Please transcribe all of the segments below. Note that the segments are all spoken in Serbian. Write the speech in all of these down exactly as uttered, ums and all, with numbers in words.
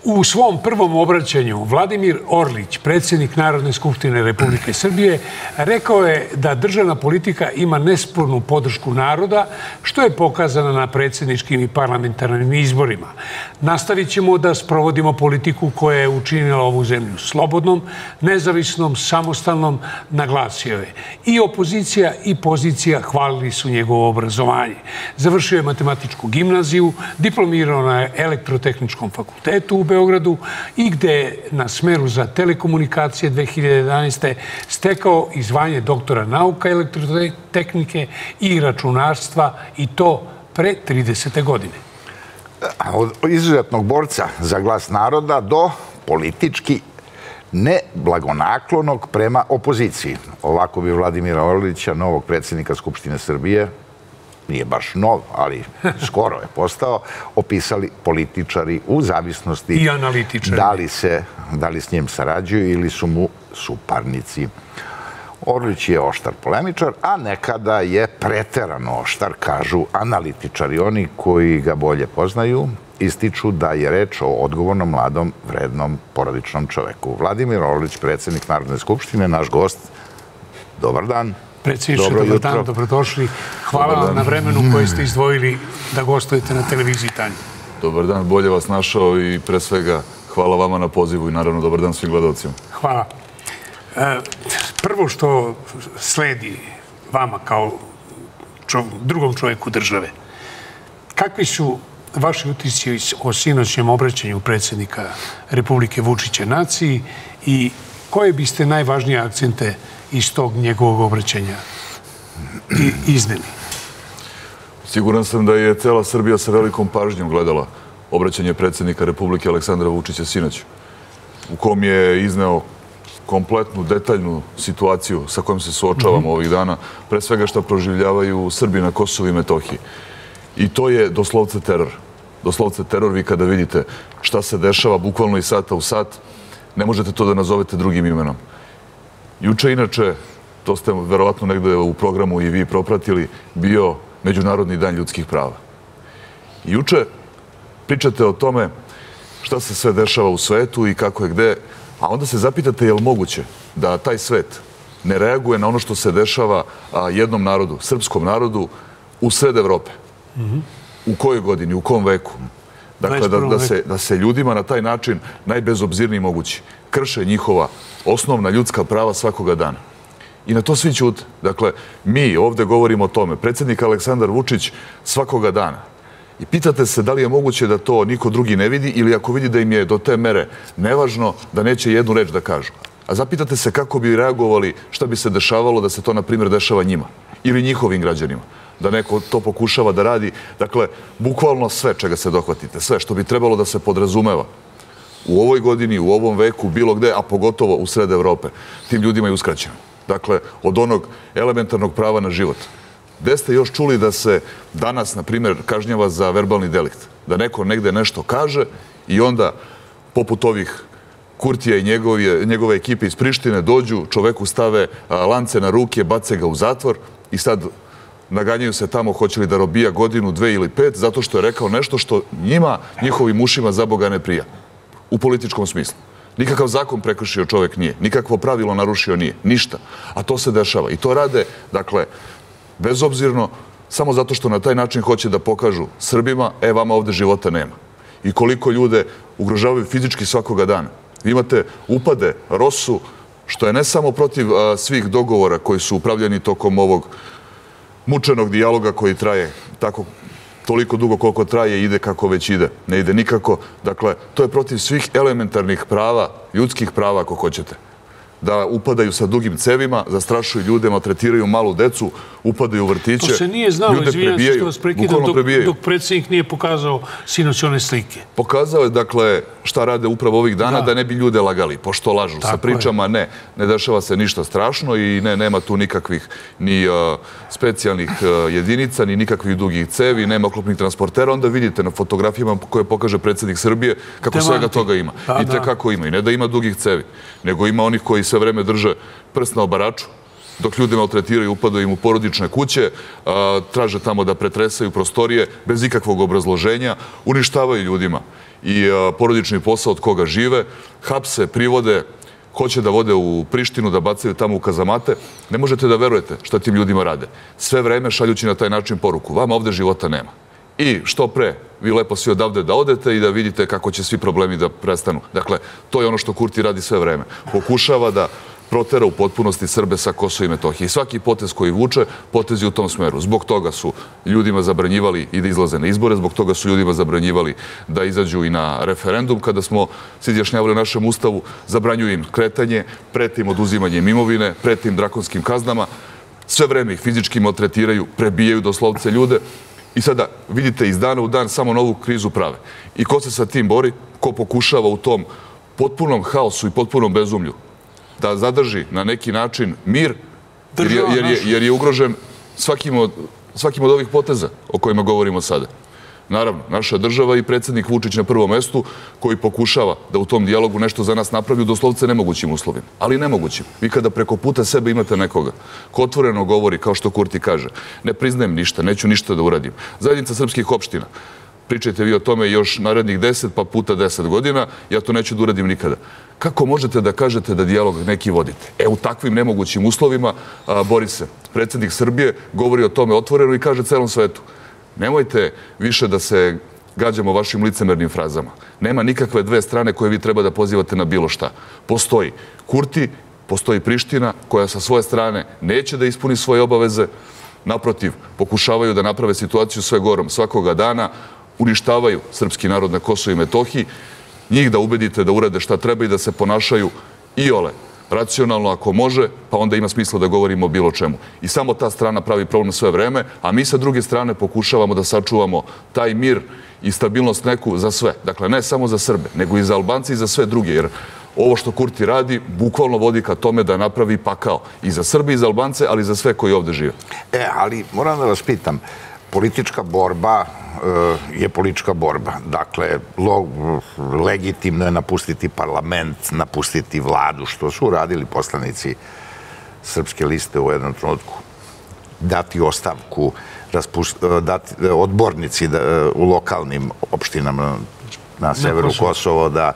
U svom prvom obraćanju Vladimir Orlić, predsjednik Narodne skupštine Republike Srbije, rekao je da državna politika ima nespornu podršku naroda, što je pokazano na predsjedničkim i parlamentarnim izborima. Nastavit ćemo da sprovodimo politiku koja je učinila ovu zemlju slobodnom, nezavisnom, samostalnom, naglasio je. I opozicija i pozicija hvalili su njegovo obrazovanje. Završio je matematičku gimnaziju, diplomirao na Elektrotehničkom fakultetu u Beogradu i gde je na smeru za telekomunikacije dve hiljade jedanaeste. stekao i zvanje doktora nauka elektrotehnike i računarstva, i to pre tridesete godine. Od izuzetnog borca za glas naroda do politički neblagonaklonog prema opoziciji. Ovako bi Vladimira Orlića, novog predsjednika Skupštine Srbije, nije baš nov, ali skoro je postao, opisali političari u zavisnosti i analitičari da li se, da li s njim sarađuju ili su mu suparnici. Orlić je oštar polemičar, a nekada je preterano oštar, kažu analitičari. Oni koji ga bolje poznaju ističu da je reč o odgovornom, mladom, vrednom, porodičnom čoveku. Vladimir Orlić, predsjednik Narodne skupštine, naš gost. Dobar dan. Predsjedniče, dobar dan, dobrodošli. Hvala vam na vremenu koje ste izdvojili da gostujete na televiziji Tanjug. Dobar dan, bolje vas našao i pre svega hvala vama na pozivu i naravno dobar dan svim gledalcima. Hvala. Prvo što sledi vama kao drugom čovjeku države, kakvi su vaši utisci o sinoćnjem obraćanju predsjednika Republike Vučića naciji i koje biste najvažnije akcente iz tog njegovog obraćanja izneli? Siguran sam da je cela Srbija sa velikom pažnjom gledala obraćanje predsjednika Republike Aleksandra Vučića sinoć, u kom je izneo kompletnu, detaljnu situaciju sa kojom se suočavamo ovih dana, pre svega što proživljavaju Srbi na Kosovu i Metohiji. I to je doslovce teror. Doslovce teror, vi kada vidite šta se dešava, bukvalno iz sata u sat, ne možete to da nazovete drugim imenom. Juče, inače, to ste verovatno negde u programu i vi propratili, bio Međunarodni dan ljudskih prava. Juče pričate o tome šta se sve dešava u svetu i kako je gde, a onda se zapitate je li moguće da taj svet ne reaguje na ono što se dešava jednom narodu, srpskom narodu, u sred Evrope. U kojoj godini, u kom veku? Dakle, da se ljudima na taj način, najbezobzirniji mogući, krše njihova osnovna ljudska prava svakoga dana. I na to svi ćute. Dakle, mi ovde govorimo o tome. Predsjednik Aleksandar Vučić svakoga dana. I pitate se da li je moguće da to niko drugi ne vidi ili ako vidi da im je do te mere nevažno da neće jednu reč da kažu. A zapitate se kako bi reagovali, šta bi se dešavalo da se to, na primjer, dešava njima ili njihovim građanima. Da neko to pokušava da radi. Dakle, bukvalno sve čega se dohvatite, sve što bi trebalo da se podrazumeva u ovoj godini, u ovom veku, bilo gde, a pogotovo u sred Evrope, tim ljudima je uskraćeno. Dakle, od onog elementarnog prava na život. Gde ste još čuli da se danas, na primjer, kažnjava za verbalni delikt? Da neko negde nešto kaže i onda, poput ovih Kurtija i njegove ekipe iz Prištine, dođu, čoveku stave lance na ruke, bace ga u zatvor i sad naganjaju se tamo hoće li da robija godinu, dve ili pet, zato što je rekao nešto što njima, njihovim ušima, za Boga ne prija. U političkom smislu. Nikakav zakon prekršio čovek nije. Nikakvo pravilo narušio nije. Ništa. A to se dešava. I to rade, dakle, bezobzirno, samo zato što na taj način hoće da pokažu Srbima, e, vama ovde života nema. I koliko ljude ugrožavaju fizički svakoga dana. Vi imate upade, rosu, što je ne samo protiv svih dogovora koji su upravljeni tokom ovog mučenog dijaloga koji traje tako toliko dugo koliko traje i ide kako već ide. Ne ide nikako. Dakle, to je protiv svih elementarnih prava, ljudskih prava, ako hoćete. Da upadaju sa dugim cevima, zastrašuju ljude, maltretiraju malu decu, upadaju u vrtiće. To se nije znalo, izvijem se što vas prekidam, dok predsjednik nije pokazao sinoć one slike. Pokazao je, dakle, šta rade upravo ovih dana, da ne bi ljude lagali. Pošto lažu sa pričama, ne, ne dešava se ništa strašno i ne, nema tu nikakvih ni specijalnih jedinica, ni nikakvih dugih cevi, nema oklopnih transportera. Onda vidite na fotografijama koje pokaže predsjednik Srbije kako svega toga ima. I te kako ima. I ne da ima dugih cevi, nego ima onih koji sve vreme drže prst na obaraču dok ljude maltretiraju, upadaju im u porodične kuće, traže tamo da pretresaju prostorije bez ikakvog obrazloženja, uništavaju ljudima i porodični posao od koga žive, hapse, privode, hoće da vode u Prištinu, da bacaju tamo u kazamate. Ne možete da verujete šta tim ljudima rade. Sve vreme šaljući na taj način poruku. Vama ovde života nema. I što pre, vi lepo svi odavde da odete i da vidite kako će svi problemi da prestanu. Dakle, to je ono što Kurti radi sve vreme. Pokušava da protera u potpunosti Srbe sa Kosova i Metohije. I svaki potez koji vuče, potez je u tom smeru. Zbog toga su ljudima zabranjivali i da izlaze na izbore, zbog toga su ljudima zabranjivali da izađu i na referendum. Kada smo se izjašnjavali u našem ustavu, zabranjuju im kretanje, prete im oduzimanjem imovine, prete im drakonskim kaznama. Sve vreme ih fizički maltretiraju, prebijaju doslovce ljude. I sada vidite iz dana u dan samo novu krizu prave. I ko se sa tim bori, ko pokušava u tom potpunom haosu i potpunom bezumlju da zadrži na neki način mir, jer je, jer je, jer je ugrožen svakim od, svakim od ovih poteza o kojima govorimo sada. Naravno, naša država i predsjednik Vučić na prvom mestu, koji pokušava da u tom dijalogu nešto za nas napravi u doslovce nemogućim uslovima. Ali nemogućim. Vi kada preko puta sebe imate nekoga ko otvoreno govori, kao što Kurti kaže, ne priznajem ništa, neću ništa da uradim. Zajednica srpskih opština. Pričajte vi o tome još narednih deset pa puta deset godina, ja to neću da uradim nikada. Kako možete da kažete da dijalog neki vodite? E, u takvim nemogućim uslovima a, bori se. Predsjednik Srbije govori o tome otvoreno i kaže celom svetu: nemojte više da se gađamo vašim licemernim frazama. Nema nikakve dve strane koje vi treba da pozivate na bilo šta. Postoji Kurti, postoji Priština, koja sa svoje strane neće da ispuni svoje obaveze. Naprotiv, pokušavaju da naprave situaciju sve gorom svakoga dana, uništavaju srpski narod na Kosovu i Metohiji, njih da ubedite da urade šta treba i da se ponašaju iole racionalno ako može, pa onda ima smisla da govorimo o bilo čemu. I samo ta strana pravi problem sve vreme, a mi sa druge strane pokušavamo da sačuvamo taj mir i stabilnost neku za sve. Dakle, ne samo za Srbe, nego i za Albance i za sve druge, jer ovo što Kurti radi bukvalno vodi ka tome da napravi pakao i za Srbe i za Albance, ali i za sve koji ovde žive. E, ali moram da vas pitam, politička borba je politička borba. Dakle, legitimno je napustiti parlament, napustiti vladu, što su uradili poslanici Srpske liste u jednom trenutku. Dati ostavku, dati odbornici u lokalnim opštinama na severu Kosova da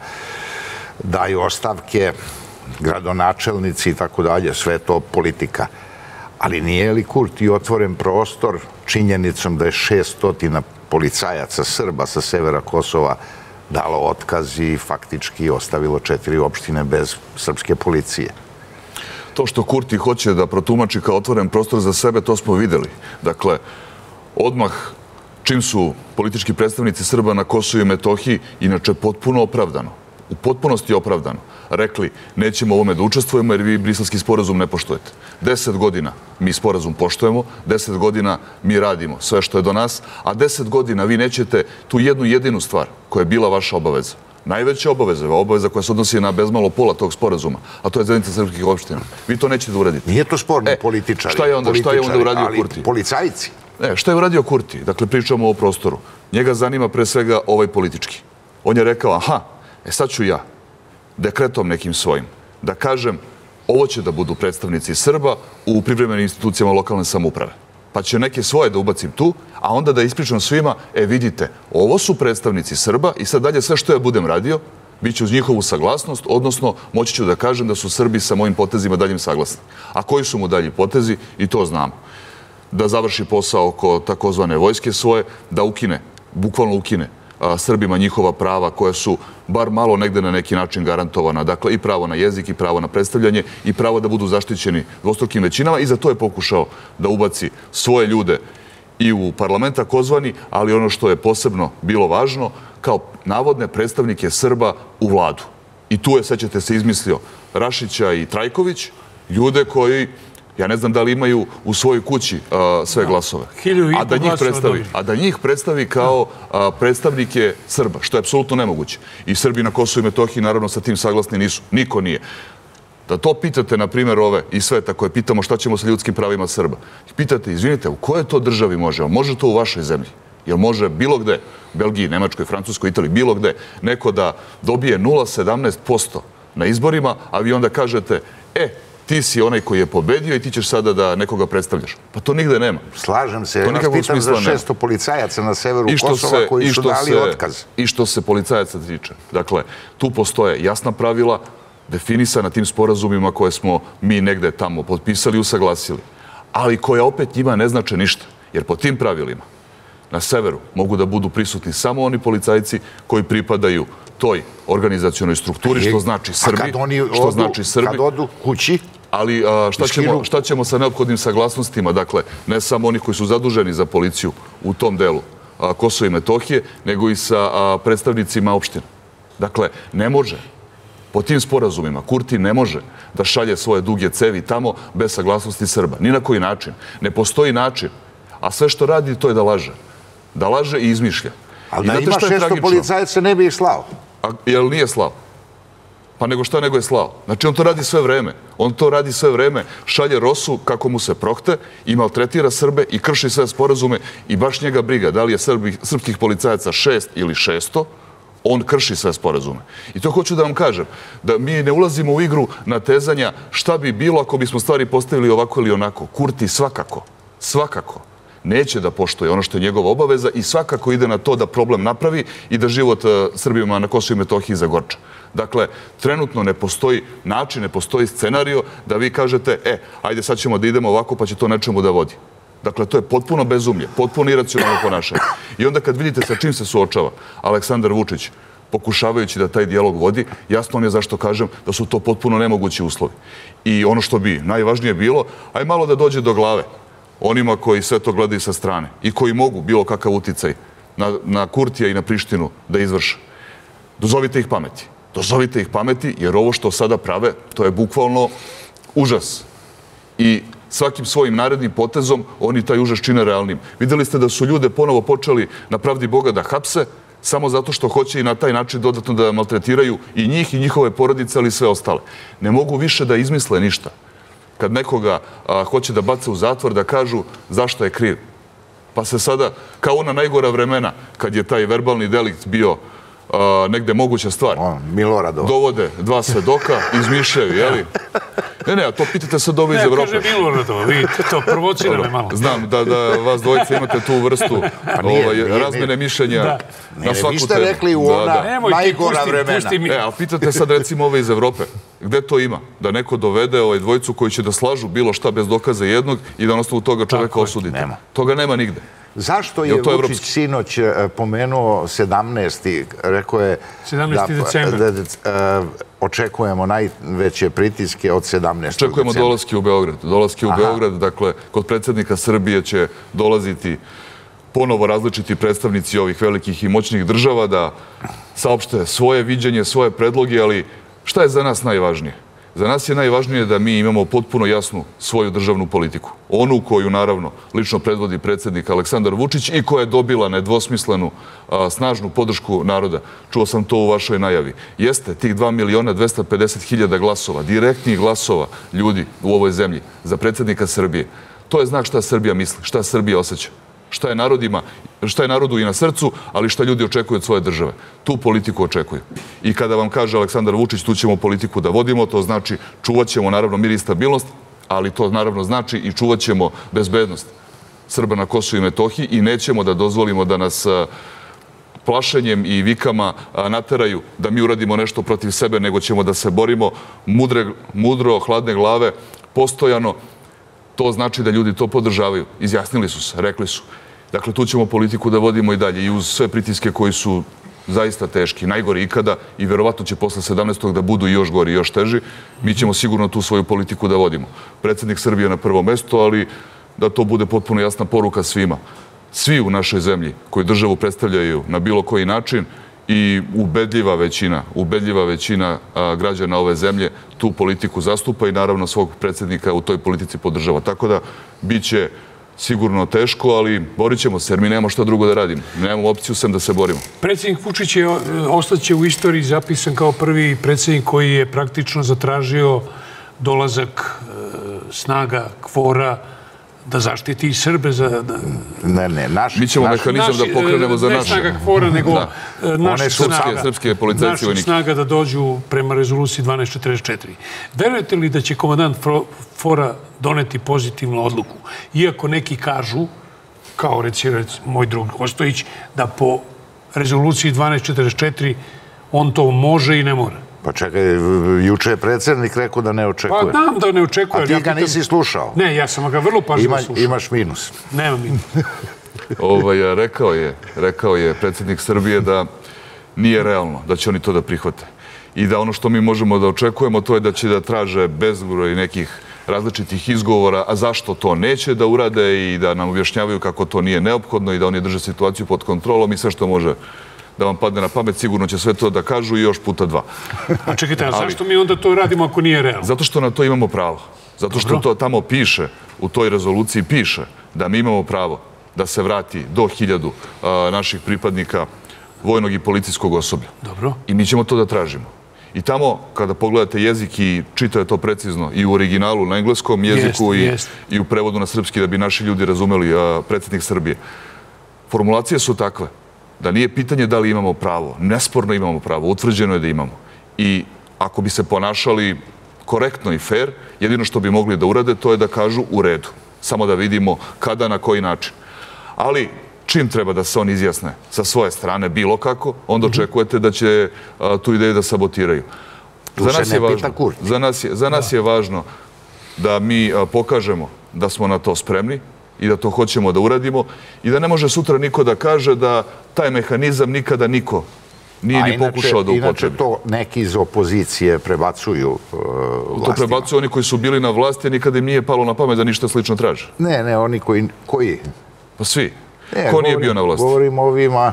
daju ostavke, gradonačelnici i tako dalje, sve to politika. Ali nije li Kurti otvoren prostor činjenicom da je šeststotina policajaca Srba sa severa Kosova dalo otkaz i faktički ostavilo četiri opštine bez srpske policije? To što Kurti hoće da protumači kao otvoren prostor za sebe, to smo videli. Dakle, odmah čim su politički predstavnici Srba na Kosovu i Metohiji, inače potpuno opravdano, u potpunosti opravdano, rekli nećemo ovome da učestvujemo jer vi Briselski sporazum ne poštujete. Deset godina mi sporazum poštujemo, deset godina mi radimo sve što je do nas, a deset godina vi nećete tu jednu jedinu stvar koja je bila vaša obaveza. Najveća obaveza, obaveza koja se odnosi na bezmalo pola tog sporazuma, a to je zajednica srpskih opština. Vi to nećete da uradite. Nije to sporno, političari. Šta je onda, šta je onda uradio Kurti? Policajci. Ne, šta je uradio Kurti? Dakle, pričamo o prostoru. Njega zanima pre svega ovaj politički. On je rekao, aha, e sad ću ja, dekretom nekim svojim, da kažem ovo će da budu predstavnici Srba u privremenim institucijama lokalne samouprave. Pa će neke svoje da ubacim tu, a onda da ispričam svima, e vidite, ovo su predstavnici Srba i sad dalje sve što ja budem radio, bit će uz njihovu saglasnost, odnosno moći ću da kažem da su Srbi sa mojim potezima daljim saglasni. A koji su mu dalji potezi, i to znamo. Da završi posao oko takozvane vojske svoje, da ukine, bukvalno ukine Srbima njihova prava koja su bar malo negde na neki način garantovana. Dakle, i pravo na jezik, i pravo na predstavljanje, i pravo da budu zaštićeni dvostrukim većinama, i za to je pokušao da ubaci svoje ljude i u parlament takozvani, ali ono što je posebno bilo važno, kao navodne predstavnike Srba u vladu. I tu je, sećate se, izmislio Rašića i Trajković, ljude koji, ja ne znam da li imaju u svojoj kući sve glasove. A da njih predstavi, a da njih predstavi kao predstavnike Srba, što je apsolutno nemoguće. I Srbi na Kosovu i Metohiji naravno sa tim saglasni nisu. Niko nije. Da to pitate, na primjer, ove iz sveta koje pitamo šta ćemo sa ljudskim pravima Srba. Pitate, izvinite, u kojoj to državi može? Može to u vašoj zemlji? Jel može bilo gde, Belgiji, Nemačkoj, Francuskoj, Italiji, bilo gde, neko da dobije nula zarez sedamnaest posto na izborima, a vi onda kažete, e, ti si onaj koji je pobedio i ti ćeš sada da nekoga predstavljaš. Pa to nigde nema. Slažem se, ja vas pitam za šesto policajaca na severu Kosova koji su dali otkaz. I što se policajaca tiče. Dakle, tu postoje jasna pravila, definisana tim sporazumima koje smo mi negde tamo potpisali i usaglasili, ali koja opet njima ne znače ništa. Jer po tim pravilima na severu mogu da budu prisutni samo oni policajci koji pripadaju toj organizacionoj strukturi, što znači Srbi. Što znači Srbi. Kad odu kući? Ali šta ćemo sa neophodnim saglasnostima? Dakle, ne samo oni koji su zaduženi za policiju u tom delu Kosova i Metohije, nego i sa predstavnicima opština. Dakle, ne može. Po tim sporazumima Kurti ne može da šalje svoje duge cevi tamo bez saglasnosti Srba. Ni na koji način. Ne postoji način. A sve što radi to je da laže. Da laže i izmišlja. Ali da ima šesto policajaca ne bi ih slao. Jel nije slao? Pa nego šta nego je slao? Znači on to radi sve vreme. On to radi sve vreme, šalje Rosu kako mu se prohte i maltretira Srbe i krši sve sporazume i baš njega briga da li je srpskih policajaca šest ili šesto, on krši sve sporazume. I to hoću da vam kažem, da mi ne ulazimo u igru natezanja šta bi bilo ako bismo stvari postavili ovako ili onako. Kurti svakako, svakako neće da poštuje ono što je njegova obaveza i svakako ide na to da problem napravi i da život Srbima na Kosovu i Metohiji zagorča. Dakle, trenutno ne postoji način, ne postoji scenario da vi kažete, e, ajde sad ćemo da idemo ovako pa će to nečemu da vodi. Dakle, to je potpuno bezumlje, potpuno iracionalno ponašanje. I onda kad vidite sa čim se suočava Aleksandar Vučić, pokušavajući da taj dijalog vodi, jasno vam je zašto kažem da su to potpuno nemogući uslovi. I ono što bi najvažnije bilo, aj malo da dođe do glave onima koji sve to gledaju sa strane i koji mogu bilo kakav uticaj na Kurtija i na Prištinu da izvrše. Dozovite ih pameti. Dozovite ih pameti, jer ovo što sada prave, to je bukvalno užas. I svakim svojim narednim potezom oni taj užas čine realnim. Videli ste da su ljude ponovo počeli na pravdi Boga da hapse, samo zato što hoće i na taj način dodatno da maltretiraju i njih i njihove porodice, ali i sve ostale. Ne mogu više da izmisle ništa. Kad nekoga hoće da bace u zatvor, da kažu zašto je kriv. Pa se sada, kao ona najgora vremena, kad je taj verbalni delikt bio negde moguća stvar. Miloradov. Dovode dva svedoka, izmišljaju, jeli? Ne, ne, a to pitate sad ovo iz Evrope. Ne, kaže Miloradov, vi to provocira me malo. Znam da vas dvojice imate tu vrstu razmene mišljenja na svaku temu. Vi ste rekli u ona najgora vremena. E, a pitate sad recimo ove iz Evrope. Gde to ima? Da neko dovede ovaj dvojicu koji će da slažu bilo šta bez dokaza jednog i da na osnovu toga čoveka osudite. Toga nema nigde. Zašto je Vučić sinoć pomenuo sedamnaesti Rekao je da očekujemo najveće pritiske od sedamnaestog decembra. Očekujemo dolaske u Beograd. Dolaske u Beograd, dakle, kod predsjednika Srbije će dolaziti ponovo različiti predstavnici ovih velikih i moćnih država da saopšte svoje viđenje, svoje predloge, ali šta je za nas najvažnije? Za nas je najvažnije da mi imamo potpuno jasnu svoju državnu politiku. Onu koju, naravno, lično predvodi predsjednik Aleksandar Vučić i koja je dobila nedvosmislenu, snažnu podršku naroda. Čuo sam to u vašoj najavi. Jeste tih dva miliona dvesta pedeset hiljada glasova, direktnih glasova ljudi u ovoj zemlji za predsjednika Srbije. To je znak šta Srbija misli, šta Srbija osjeća. Šta je narodima, šta je narodu i na srcu, ali šta ljudi očekuju od svoje države. Tu politiku očekuju. I kada vam kaže Aleksandar Vučić, tu ćemo politiku da vodimo, to znači čuvat ćemo naravno mir i stabilnost, ali to naravno znači i čuvat ćemo bezbednost Srba na Kosovu i Metohiji i nećemo da dozvolimo da nas plašenjem i vikama nateraju da mi uradimo nešto protiv sebe, nego ćemo da se borimo mudro, hladne glave, postojano. To znači da ljudi to podržavaju. Izjasnili su se, rekli su. Dakle, tu ćemo politiku da vodimo i dalje i uz sve pritiske koji su zaista teški, najgori ikada i verovatno će posle sedamnaestog da budu i još gori i još teži. Mi ćemo sigurno tu svoju politiku da vodimo. Predsjednik Srbije na prvom mestu, ali da to bude potpuno jasna poruka svima. Svi u našoj zemlji koji državu predstavljaju na bilo koji način i ubedljiva većina, ubedljiva većina građana ove zemlje tu politiku zastupa i naravno svog predsjednika u toj politici podržava. Tako da bit će sigurno teško, ali borit ćemo se jer mi nemamo šta drugo da radimo. Nemamo opciju sem da se borimo. Predsjednik Vučić je ostaće u istoriji zapisan kao prvi predsjednik koji je praktično zatražio dolazak snaga, kvora da zaštiti i Srbe za... Ne, ne, naš... Mi ćemo mehanizam da pokrenemo za naše. Ne snaga KFOR-a, nego naša snaga. Srpske policajci i vojnike. Naša snaga da dođu prema rezoluciji dvanaest četrdeset četiri. Verujete li da će komandant KFOR-a doneti pozitivnu odluku? Iako neki kažu, kao reći moj drug Ostojić, da po rezoluciji dvanaest četrdeset četiri on to može i ne mora. Pa čekaj, juče je predsjednik rekao da ne očekuje. Pa znam da ne očekuje. A ti ga nisi slušao? Ne, ja sam ga vrlo pažljivo slušao. Imaš minus. Nema minus. Rekao je, rekao je predsjednik Srbije da nije realno da će oni to da prihvate. I da ono što mi možemo da očekujemo, to je da će da traže bezbroj nekih različitih izgovora, a zašto to neće da urade i da nam objašnjavaju kako to nije neophodno i da oni drže situaciju pod kontrolom i sve što može da vam padne na pamet, sigurno će sve to da kažu i još puta dva. A čekajte, a zašto mi onda to radimo ako nije realno? Zato što na to imamo pravo. Zato što to tamo piše, u toj rezoluciji piše da mi imamo pravo da se vrati do hiljadu naših pripadnika vojnog i policijskog osoblja. Dobro. I mi ćemo to da tražimo. I tamo, kada pogledate jezik i čitaju to precizno, i u originalu na engleskom jeziku i u prevodu na srpski, da bi naši ljudi razumeli predsjednik Srbije, formulacije su takve da nije pitanje da li imamo pravo. Nesporno imamo pravo. Utvrđeno je da imamo. I ako bi se ponašali korektno i fair, jedino što bi mogli da urade, to je da kažu u redu. Samo da vidimo kada, na koji način. Ali čim treba da se oni izjasne sa svoje strane bilo kako, onda očekujete da će tu ideju da sabotiraju. Za nas je važno da mi pokažemo da smo na to spremni i da to hoćemo da uradimo i da ne može sutra niko da kaže da taj mehanizam nikada niko nije ni pokušao da upotrebi. Inače to neki iz opozicije prebacuju vlastima. To prebacuju oni koji su bili na vlasti, a nikada im nije palo na pamet da ništa slično traže. Ne, ne, oni koji... Pa svi. Ko nije bio na vlasti? Govorim o ovima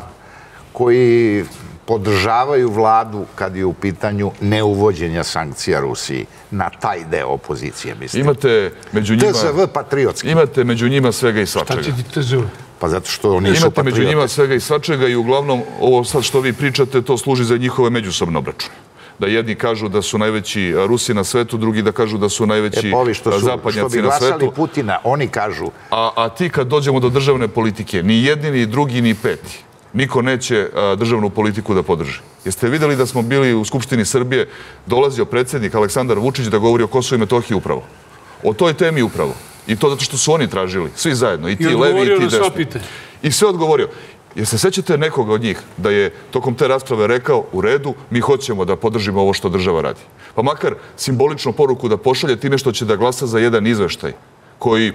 koji podržavaju vladu kad je u pitanju neuvođenja sankcija Rusiji. Na taj deo opozicije, mislim. Imate među njima... T Z V patriotski. Imate među njima svega i svačega. Šta će ti T Z V? Pa zato što oni su Imate patriote. među njima svega i svačega i uglavnom ovo sad što vi pričate, to služi za njihove međusobne obračune. Da jedni kažu da su najveći Rusi na svetu, drugi da kažu da su najveći zapadnjaci na svetu. Što bi glasali Putina, oni kažu... A ti kad dođemo do državne politike, ni jedni, ni drugi, ni peti, niko neće državnu politiku da podrži. Jeste videli da smo bili u Skupštini Srbije, dolazio predsjednik Aleksandar Vučić da govori o Kosovu i Metohiji upravo. O toj temi upravo. I to zato što su oni tražili, svi zajedno, i ti levi i ti desni. I sve odgovorio. Jer se sećate nekoga od njih da je tokom te rasprave rekao u redu, mi hoćemo da podržimo ovo što država radi. Pa makar simboličnu poruku da pošalje time što će da glasa za jedan izveštaj koji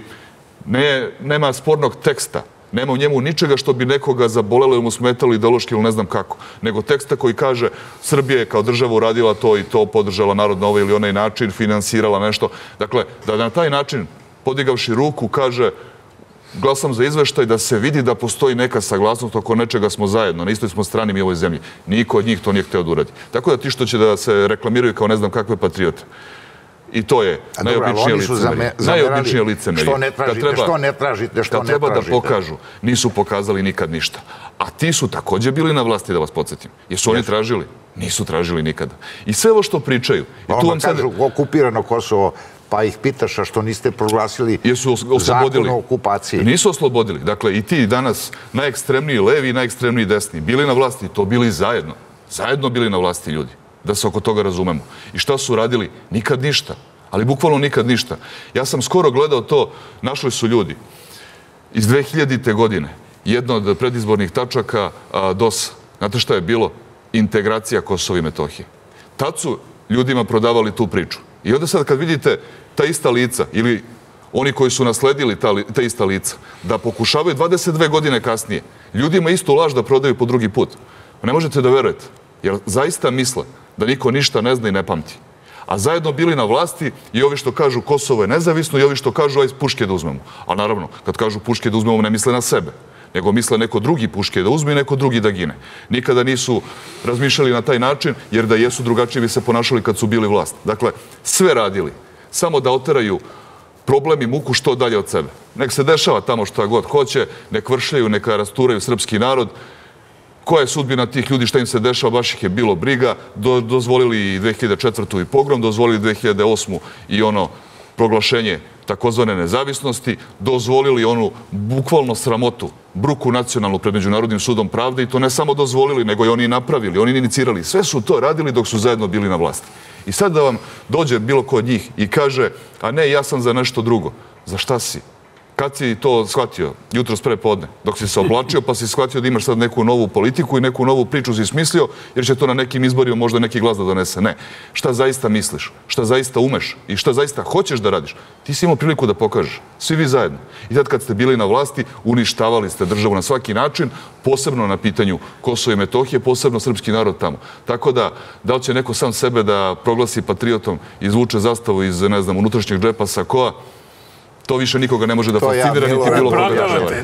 nema spornog teksta, nema u njemu ničega što bi nekoga zabolelo ili mu smetalo ideološki ili ne znam kako, nego teksta koji kaže Srbija je kao država uradila to i to, podržala narod na ovaj ili onaj način, finansirala nešto. Dakle, da na taj način, podigavši ruku, kaže glasam za izveštaj da se vidi da postoji neka saglasnost oko nečega smo zajedno, na istoj smo strani mi u ovoj zemlji. Niko od njih to nije hteo da uradi. Tako da ti što će da se reklamiraju kao ne znam kakve patriote. I to je najobičnije licemerije. Najobičnije licemerije. Što ne tražite, što ne tražite, što ne tražite. Kad treba da pokažu, nisu pokazali nikad ništa. A ti su također bili na vlasti, da vas podsjetim. Jesu oni tražili? Nisu tražili nikada. I sve ovo što pričaju... Onda kažu okupirano Kosovo, pa ih pitaš, a što niste proglasili zakon o okupaciji? Nisu oslobodili. Dakle, i ti danas najekstremniji levi i najekstremniji desni bili na vlasti, to bili zajedno. Zajedno bili na vlasti ljudi. Da se oko toga razumemo. I šta su radili? Nikad ništa. Ali bukvalno nikad ništa. Ja sam skoro gledao to, našli su ljudi iz dve hiljadite. godine. Jedna od predizbornih tačaka D O S. Znate šta je bilo? Integracija Kosova i Metohije. Tad su ljudima prodavali tu priču. I onda sad kad vidite ta ista lica ili oni koji su nasledili ta ista lica da pokušavaju dvadeset dve godine kasnije ljudima istu laž da prodaju po drugi put. Ne možete da verujete. Jer zaista misle da niko ništa ne zna i ne pamti. A zajedno bili na vlasti i ovi što kažu Kosovo je nezavisno i ovi što kažu aj puške da uzmemo. A naravno, kad kažu puške da uzmemo ne misle na sebe, nego misle neko drugi puške da uzme i neko drugi da gine. Nikada nisu razmišljali na taj način, jer da jesu drugačije bi se ponašali kad su bili vlast. Dakle, sve radili, samo da oteraju problem i muku što dalje od sebe. Nek se dešava tamo šta god hoće, nek vršljaju, neka rasturaju srpski narod. Koja je sudbina tih ljudi, šta im se dešava, baš ih je bilo briga. Dozvolili i dve hiljade četvrtu i pogrom, dozvolili dve hiljade osmu i ono proglašenje takozvane nezavisnosti, dozvolili onu bukvalno sramotu, bruku nacionalnu pred Međunarodnim sudom pravde i to ne samo dozvolili, nego i oni napravili, oni inicirali. Sve su to radili dok su zajedno bili na vlasti. I sad da vam dođe bilo ko od njih i kaže, a ne, ja sam za nešto drugo. Za šta si? Kad si to shvatio? Jutros pre podne. Dok si se oblačio pa si shvatio da imaš sad neku novu politiku i neku novu priču si smislio jer će to na nekim izborima možda neki glas da donese. Ne. Šta zaista misliš? Šta zaista umeš? I šta zaista hoćeš da radiš? Ti si imao priliku da pokažeš. Svi vi zajedno. I tad kad ste bili na vlasti, uništavali ste državu na svaki način, posebno na pitanju Kosova i Metohije, posebno srpski narod tamo. Tako da, da li će neko sam sebe da proglasi patriotom, izvuče zastavu iz, ne znam, unutrašnjeg džepa sakoa, to više nikoga ne može da fascinira, niti bilo koga da žele.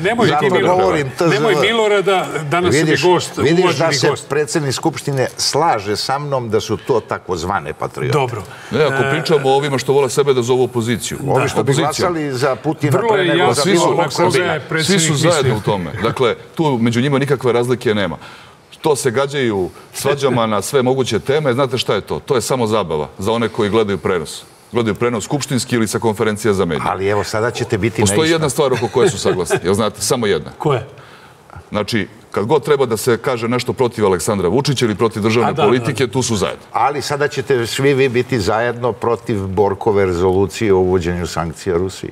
Nemoj Milorada, danas je gost, uvaženi gost. Vidiš da se predsjednik Skupštine slaže sa mnom da su to takozvane patriote. Dobro. Ne, ako pričamo o ovima što vole sebe da zovu opoziciju. Ovi što bi glasali za Putina pre nego za Milorada Srbina. Svi su zajedno u tome. Dakle, tu među njima nikakve razlike nema. To se gađaju svađama na sve moguće teme. Znate šta je to? To je samo zabava za one koji gledaju prenos. Gledaju prenos skupštinski ili sa konferencija za medije. Ali evo, sada ćete biti neistina. Postoji jedna stvar oko koje su saglasni. Jel znate? Samo jedna. Koje? Znači, kad god treba da se kaže nešto protiv Aleksandra Vučića ili protiv državne politike, tu su zajedno. Ali sada ćete svi vi biti zajedno protiv Borkove rezolucije o uvođenju sankcija Rusiji.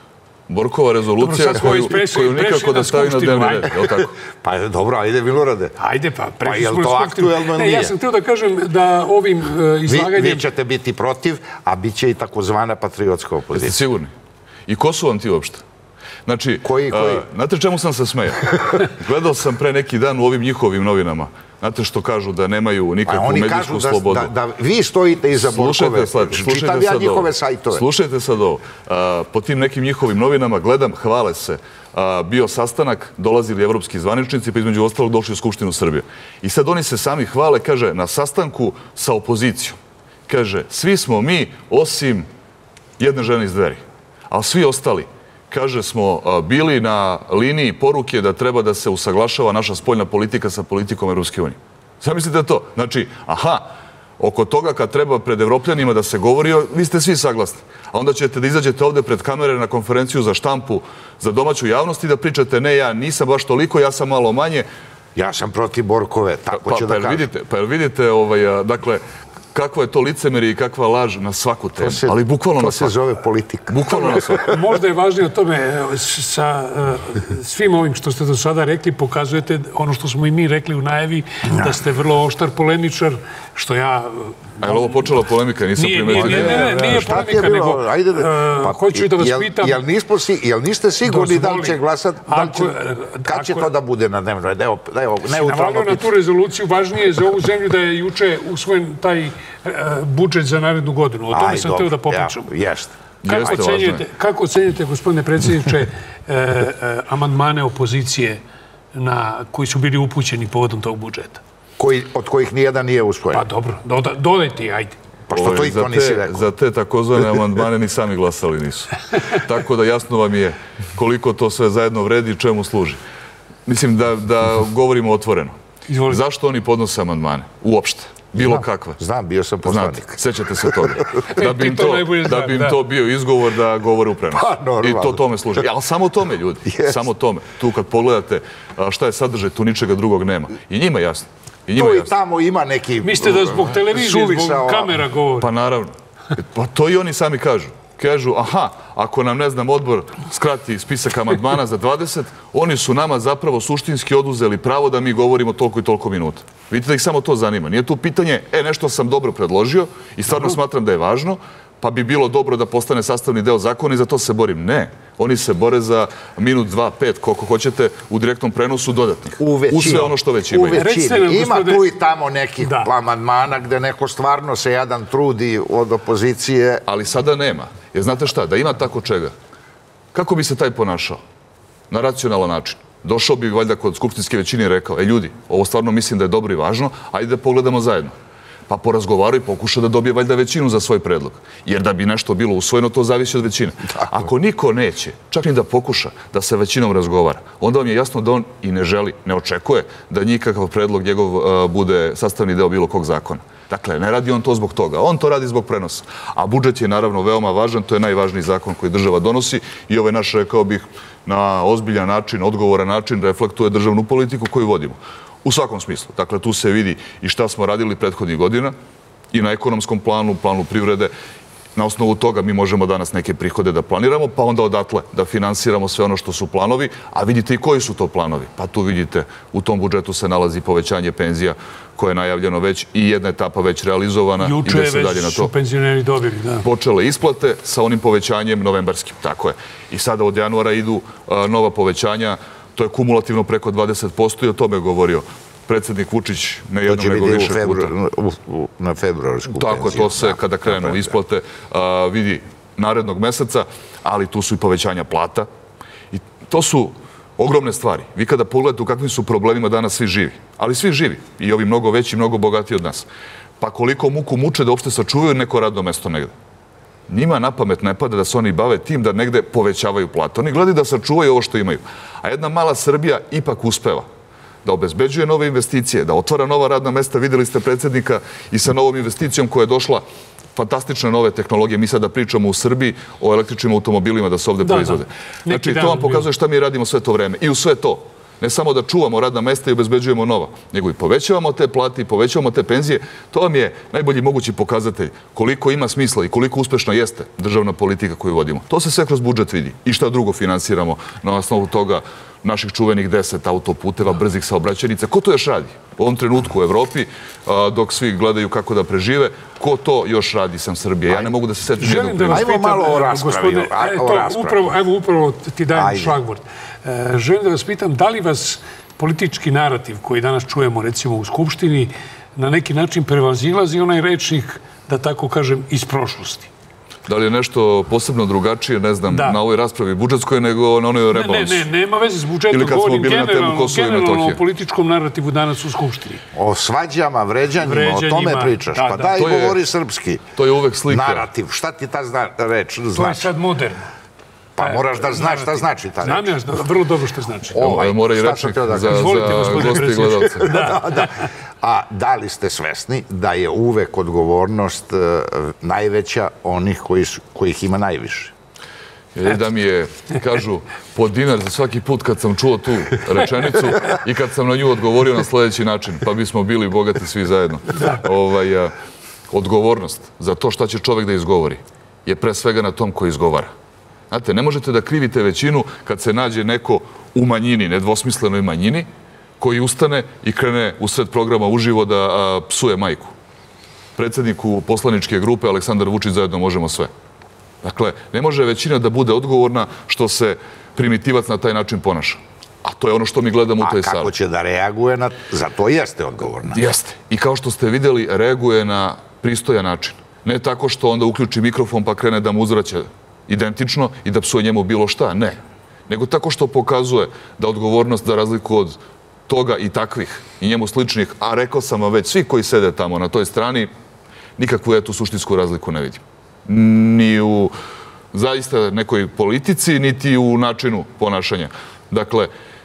Borkova rezolucija koju nikako da stavi na dnevni red, je li tako? Pa dobro, ajde Milorade. Ajde pa, prešli smo na Skupštinu. Pa je li to aktuelno ili nije? Ja sam htio da kažem da ovim izlaganjem... Vi ćete biti protiv, a bit će i takozvana patriotska opozicija. Jeste sigurni? I ko su vam ti uopšte? Znači, koji, koji? Znate čemu sam se smejao? Gledao sam pre neki dan u ovim njihovim novinama. Znate što kažu da nemaju nikakvu medijsku slobodu. Oni kažu da vi stojite iza Borkove. Čitam ja njihove sajtove. Slušajte sad ovo. Po tim nekim njihovim novinama gledam, hvale se. Bio sastanak, dolazili evropski zvaničnici, pa između ostalog došli u Skupštinu Srbije. I sad oni se sami hvale, kaže, na sastanku sa opozicijom. Kaže, svi smo mi, osim jedne žene iz Dveri. A svi ostali, kaže, smo bili na liniji poruke da treba da se usaglašava naša spoljna politika sa politikom Evropske unije. Zamislite to. Znači, aha, oko toga kad treba pred Evropljanima da se govori, vi ste svi saglasni. A onda ćete da izađete ovde pred kamere na konferenciju za štampu za domaću javnost i da pričate, ne, ja nisam baš toliko, ja sam malo manje. Ja sam protiv Borkove, tako ću da kažem. Pa jel vidite, dakle, kakva je to licemerje i kakva laž na svaku temu, ali bukvalno na svaku. To se zove politika. Bukvalno na svaku. Možda je važnije o tome, sa svim ovim što ste do sada rekli, pokazujete ono što smo i mi rekli u najavi, da ste vrlo oštar polemičar, što ja... A je li ovo počela polemika? Nisam primetio. Ne, ne, nije polemika, nego hoću i da vas pitam... Jel niste sigurni da li će glasati? Kad će to da bude na dnevnoj? Navalio na tu rezoluciju, važnije je za ovu zemlju da je juče usvojen taj budžet za narednu godinu. O tome sam htio da popričam. Jeste. Kako ocenjujete, gospodine predsjedniče, amandmane opozicije koji su bili upućeni povodom tog budžeta? Od kojih nijedan nije usvojen. Pa dobro, dodaj ti, ajde. Pa što to i to nisi rekao? Za te takozvane amandmane ni sami glasali nisu. Tako da jasno vam je koliko to sve zajedno vredi i čemu služi. Mislim da govorimo otvoreno. Zašto oni podnose amandmane? Uopšte. Bilo kakve. Znam, bio sam poslanik. Sećate se toga. Da bi im to bio izgovor da govore u prenosu. I to tome služi. Ali samo tome, ljudi. Samo tome. Tu kad pogledate šta je sadržaj, tu ničega drugog nema. I njima jasno. To i tamo ima neki... Mislite da zbog televizije, zbog kamera govori? Pa naravno. Pa to i oni sami kažu. Kažu, aha, ako nam, ne znam, odbor skrati spisak amandmana za dvadeset, oni su nama zapravo suštinski oduzeli pravo da mi govorimo toliko i toliko minuta. Vidite da ih samo to zanima. Nije tu pitanje, e, nešto sam dobro predložio i stvarno smatram da je važno, pa bi bilo dobro da postane sastavni deo zakona i za to se borim. Ne. Oni se bore za minut, dva, pet, koliko hoćete u direktnom prenosu dodatnih. U većini. U sve ono što već imaju. U većini. Ima tu i tamo nekih amandmana gde neko stvarno se jadan trudi od opozicije. Ali sada nema. Jer znate šta, da ima tako čega, kako bi se taj ponašao? Na racionalan način. Došao bi valjda kod skupštinske većine i rekao, e ljudi, ovo stvarno mislim da je dobro i važno, ajde da pogledamo zajedno. Pa porazgovarao i pokuša da dobije valjda većinu za svoj predlog. Jer da bi nešto bilo usvojeno, to zavisi od većine. Ako niko neće, čak ni da pokuša da se većinom razgovara, onda vam je jasno da on i ne želi, ne očekuje da nikakav predlog njegov bude sastavni deo bilo kog zakona. Dakle, ne radi on to zbog toga, on to radi zbog prenosa. A budžet je naravno veoma važan, to je najvažniji zakon koji država donosi i ovaj naš, rekao bih, na ozbiljan način, odgovoran način reflektuje državnu politiku koju vodimo. U svakom smislu. Dakle, tu se vidi i šta smo radili prethodnih godina i na ekonomskom planu, planu privrede. Na osnovu toga mi možemo danas neke prihode da planiramo, pa onda odatle da finansiramo sve ono što su planovi, a vidite i koji su to planovi. Pa tu vidite, u tom budžetu se nalazi povećanje penzija koje je najavljeno već i jedna etapa već realizovana. Juče već su penzioneri dobili, da. Počele isplate sa onim povećanjem novembarskim, tako je. I sada od januara idu nova povećanja, to je kumulativno preko dvadeset posto i o tome je govorio predsjednik Vučić ne jednom nego više puta. Na februarsku penziju. Tako, to se kada krenu isplate vidi narednog meseca, ali tu su i povećanja plata. I to su ogromne stvari. Vi kada pogledate u kakvim su problemima danas svi živi, ali svi živi i ovi mnogo veći, mnogo bogatiji od nas. Pa koliko muku muče da uopšte sačuvaju neko radno mesto negde. Njima na pamet ne pada da se oni bave tim da negde povećavaju plate. Oni gledaju da sačuvaju ovo što imaju. A jedna mala Srbija ipak uspeva da obezbeđuje nove investicije, da otvara nova radna mesta. Videli ste predsjednika i sa novom investicijom koja je došla, fantastične nove tehnologije. Mi sada pričamo u Srbiji o električnim automobilima da se ovde proizvode. Znači, to vam pokazuje šta mi radimo sve to vreme. I u sve to, ne samo da čuvamo radna mesta i obezbeđujemo nova, nego i povećavamo te plate i povećavamo te penzije. To vam je najbolji mogući pokazatelj koliko ima smisla i koliko uspešna jeste državna politika koju vodimo. To se sve kroz budžet vidi. I šta drugo finansiramo na osnovu toga naših čuvenih deset autoputeva, brzih saobraćajnica. Ko to još radi? U ovom trenutku u Evropi, dok svi gledaju kako da prežive, ko to još radi sam Srbije? Ja ne mogu da se setim jednog primjera. Ajmo malo o raspravi. Evo, upravo ti dajem šlagvort. Želim da vas pitam, da li vas politički narativ koji danas čujemo, recimo, u Skupštini, na neki način prevazilazi onaj rečnik, da tako kažem, iz prošlosti? Da li je nešto posebno drugačije, ne znam, na ovoj raspravi budžetskoj nego na onoj rebalansu? Ne, ne, nema veze s budžetom. Govorim generalno o političkom narativu danas u Skupštini. O svađama, vređanjima, o tome pričaš. Pa daj, govori srpski. To je uvek slika. Narativ. Šta ti ta reč znači? To je sad moderno. Pa moraš da znaš šta znači ta reč. Znam ja vrlo dobro što znači. Mora i rečnik za goste i gledalce. A da li ste svesni da je uvek odgovornost najveća onih kojih ima najviše? Da mi je, kažu, po dinar za svaki put kad sam čuo tu rečenicu i kad sam na nju odgovorio na sljedeći način, pa bismo bili bogati svi zajedno. Odgovornost za to šta će čovek da izgovori je pre svega na tom koji izgovara. Znate, ne možete da krivite većinu kad se nađe neko u manjini, nedvosmislenoj manjini, koji ustane i krene u sred programa uživo da psuje majku. Predsjedniku poslaničke grupe Aleksandar Vučić zajedno možemo sve. Dakle, ne može većina da bude odgovorna što se primitivac na taj način ponaša. A to je ono što mi gledamo u toj sali. A kako će da reaguje na... Za to jeste odgovorna. Jeste. I kao što ste vidjeli, reaguje na pristojan način. Ne tako što onda uključi mikrofon pa krene da mu uzvraća identično i da psuje njemu bilo šta. Ne. Nego tako što pokazuje da odgovornost, za razliku od toga i takvih i njemu sličnih, a rekao sam vam već, svi koji sede tamo na toj strani, nikakvu etu suštinsku razliku ne vidim. Ni u zaista nekoj politici, niti u načinu ponašanja. Dakle,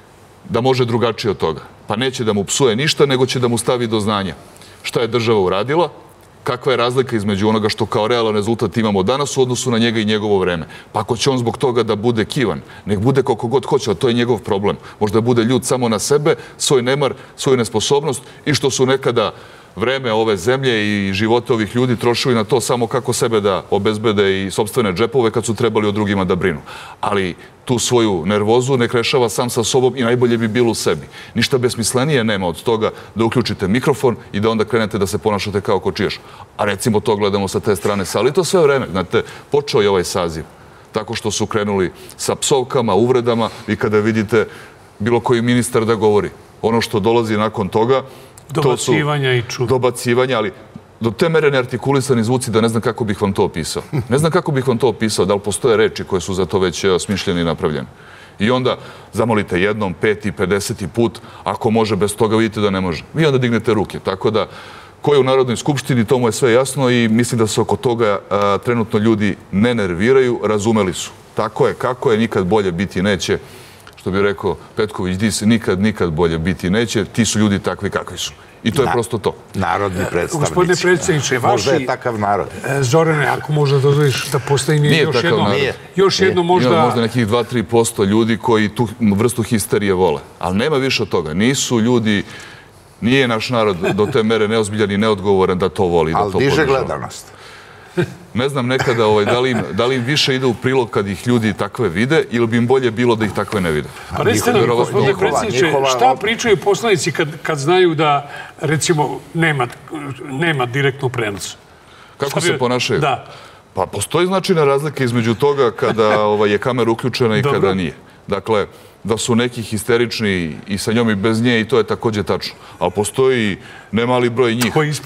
da može drugačije od toga. Pa neće da mu psuje ništa, nego će da mu stavi do znanja šta je država uradila, kakva je razlika između onoga što kao realan rezultat imamo danas u odnosu na njega i njegovo vreme. Pa ako će on zbog toga da bude kivan, nek bude koliko god hoće, a to je njegov problem. Možda bude ljud samo na sebe, svoj nemar, svoju nesposobnost i što su nekada vreme ove zemlje i živote ovih ljudi trošili na to samo kako sebe da obezbede i sopstvene džepove kad su trebali o drugima da brinu. Ali tu svoju nervozu nek rešava sam sa sobom i najbolje bi bilo u sebi. Ništa besmislenije nema od toga da uključite mikrofon i da onda krenete da se ponašate kao kočijaš. A recimo to gledamo sa te strane sali. To sve vreme, znate, počeo je ovaj saziv tako što su krenuli sa psovkama, uvredama i kada vidite bilo koji ministar da govori. Ono što dolazi nakon toga, dobacivanja i čuda. Dobacivanja, ali do te mere neartikulisani zvuci da ne znam kako bih vam to opisao. Ne znam kako bih vam to opisao, da li postoje reči koje su za to već smišljene i napravljene. I onda zamolite jednom, peti, pedeseti put, ako može bez toga, vidite da ne može. Vi onda dignete ruke. Tako da, ko je u Narodnoj skupštini, to mu je sve jasno i mislim da se oko toga trenutno ljudi ne nerviraju, razumeli su. Tako je, kako je, nikad bolje biti neće. što bi rekao Petković, di se nikad, nikad bolje biti neće, ti su ljudi takvi kakvi su. I to je prosto to. Narodni predstavnici. Gospodine predsjedniče, vaši... Možda je takav narod. Zorane, ako možda dozvoliš da postavim još jedno... Još jedno možda... Ima možda nekih dva do tri posto ljudi koji tu vrstu histerije vole. Ali nema više od toga. Nisu ljudi... Nije naš narod do te mere neozbiljan i neodgovoran da to voli. Ali diže gledanost. Ne znam nekada da li im više ide u prilog kad ih ljudi takve vide ili bi im bolje bilo da ih takve ne vide. Pa recite nam, gospodine predsjedniče, šta pričaju poslanici kad znaju da, recimo, nema direktnu prenosu? Kako se ponašaju? Da. Pa postoji značajna razlika između toga kada je kamera uključena i kada nije. Dakle, da su neki histerični i sa njom i bez nje i to je također tačno. Ali postoji nemali broj njih koji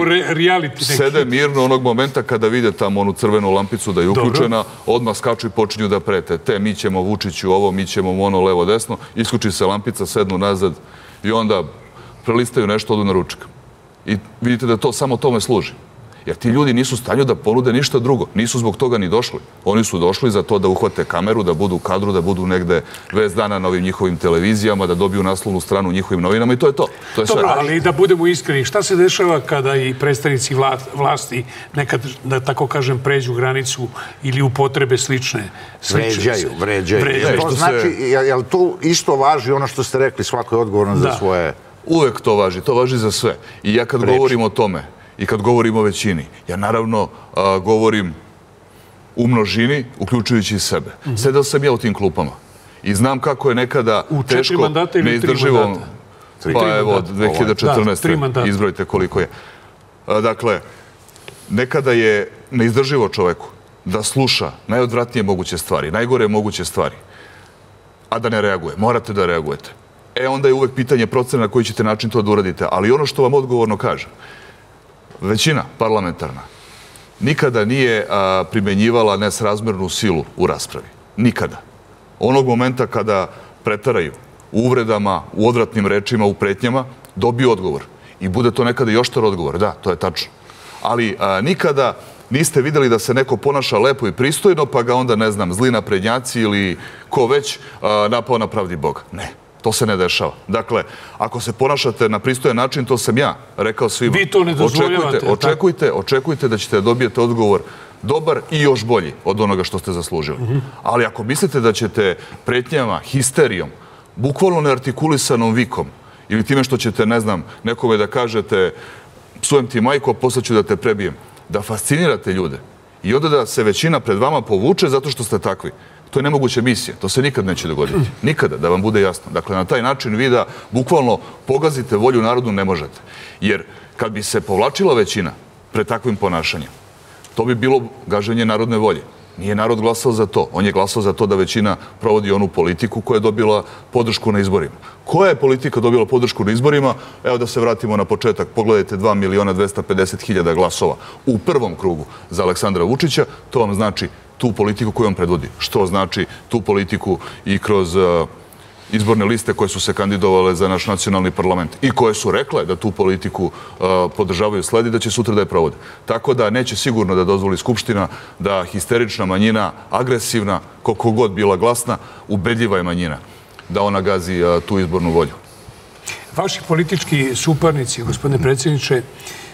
sede mirno onog momenta kada vide tamo onu crvenu lampicu da je uključena, odmah skaču i počinju da prete. Te, mi ćemo Vučiću ovo, mi ćemo ono levo desno, isključi se lampica, sednu nazad i onda prelistaju nešto, odu na ručak. I vidite da to samo tome služi. Jer ti ljudi nisu u stanju da ponude ništa drugo. Nisu zbog toga ni došli. Oni su došli za to da uhvate kameru, da budu u kadru, da budu negde vest dana na ovim njihovim televizijama, da dobiju naslovnu stranu u njihovim novinama i to je to. Dobro, ali da budemo iskreni, šta se dešava kada i predstavnici vlasti nekad, da tako kažem, pređu granicu ili upotrebe slične? Vređaju, vređaju. To znači, jel tu isto važi ono što ste rekli, svako je odgovorno za svoje... Uvek to važi, to važi za sve. I ja kad govorim o tome, i kad govorim o većini, ja naravno govorim u množini, uključujući i sebe. Sedao sam ja u tim klupama i znam kako je nekada teško, neizdrživo... Pa evo, od dve hiljade četrnaeste. Izbrojite koliko je. Dakle, nekada je neizdrživo čoveku da sluša najodvratnije moguće stvari, najgore moguće stvari, a da ne reaguje. Morate da reagujete. E, onda je uvek pitanje procena na koji ćete način to da uradite. Ali ono što vam odgovorno kaže, većina parlamentarna nikada nije primenjivala nesrazmernu silu u raspravi. Nikada. Onog momenta kada pretaraju u uvredama, u odvratnim rečima, u pretnjama, dobiju odgovor. I bude to nekada i oštar odgovor. Da, to je tačno. Ali nikada niste videli da se neko ponaša lepo i pristojno, pa ga onda, ne znam, zli naprednjaci ili ko već napao na pravdi Boga. Ne. To se ne dešava. Dakle, ako se ponašate na pristojan način, to sam ja rekao svima. Vi to ne dozvoljavate. Očekujte, očekujte da ćete dobijete odgovor dobar i još bolji od onoga što ste zaslužili. Ali ako mislite da ćete pretnjama, histerijom, bukvalno neartikulisanom vikom ili time što ćete, ne znam, nekome da kažete psujem ti majko, a posle ću da te prebijem, da fascinirate ljude i onda da se većina pred vama povuče zato što ste takvi, to je nemoguća misija. To se nikad neće dogoditi. Nikada, da vam bude jasno. Dakle, na taj način vi da bukvalno pogazite volju narodu ne možete. Jer kad bi se povlačila većina pred takvim ponašanjem, to bi bilo gaženje narodne volje. Nije narod glasao za to. On je glasao za to da većina provodi onu politiku koja je dobila podršku na izborima. Koja je politika dobila podršku na izborima? Evo da se vratimo na početak. Pogledajte dva miliona dvesta pedeset hiljada glasova u prvom krugu za Aleksandra Vučića. To vam znači tu politiku koju on predvodi. Što znači tu politiku i kroz izborne liste koje su se kandidovale za naš nacionalni parlament i koje su rekle da tu politiku podržavaju sledi, da će sutra da je provode. Tako da neće sigurno da dozvoli Skupština da histerična manjina, agresivna, koliko god bila glasna, ubedljiva je manjina, da ona gazi tu izbornu volju. Vaši politički suparnici, gospodine predsjedniče,